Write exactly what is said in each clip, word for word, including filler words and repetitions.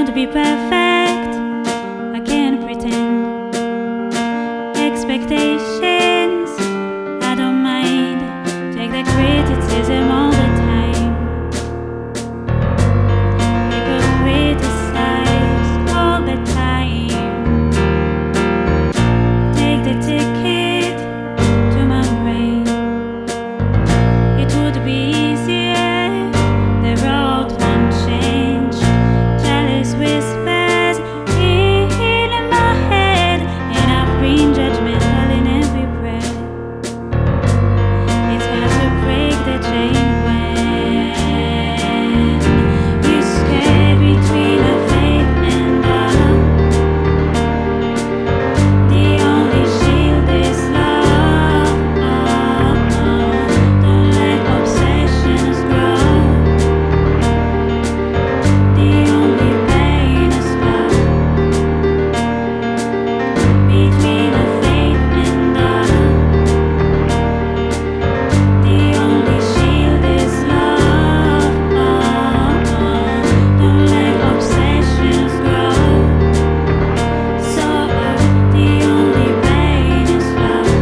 to be perfect, I can't pretend. Expectations, I don't mind. Take the criticism all the time. People criticize all the time. Take the ticket to my brain. It would be easier, the road won't change. Jealous whispers in my head, and I've been judgmental in every breath. It's hard to break the chain when you stay between the faith and doubt. The only shield is love. Don't let obsessions grow. The only pain is love. Between the faith and doubt. The only shield is love. Don't let obsessions grow. So the only pain is love.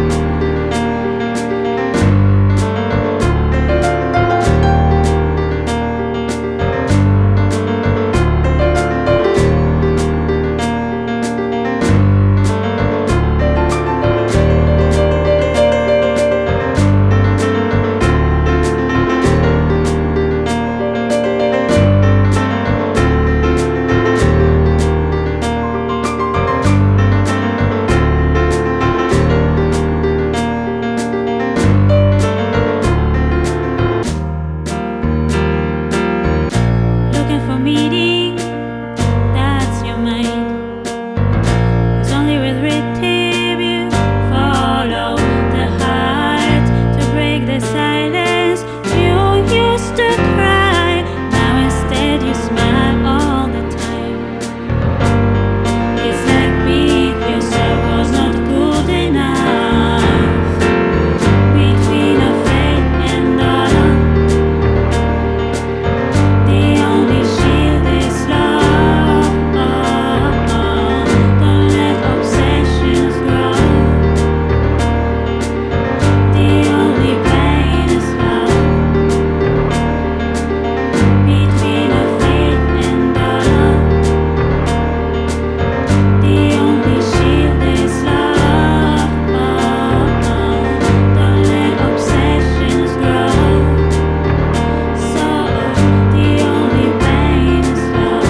Looking for meaning, that's your mind. 'Cause only with rhythm you follow the heart to break the silence. You used to cry, now instead you smile all the time. It's like being yourself was not good enough. Between a faith and dollar. The only shield is love. Don't let obsessions grow. The only pain is love. Between a faith and dollar. The only shield is love. Don't let obsessions grow. So the only pain is love.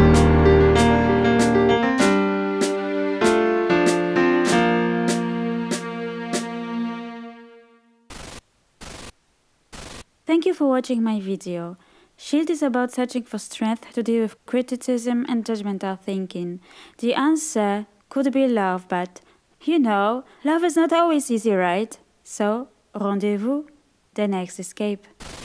Thank you for watching my video. Shield is about searching for strength to deal with criticism and judgmental thinking. The answer could be love, but you know, love is not always easy, right? So, rendezvous, the next escape.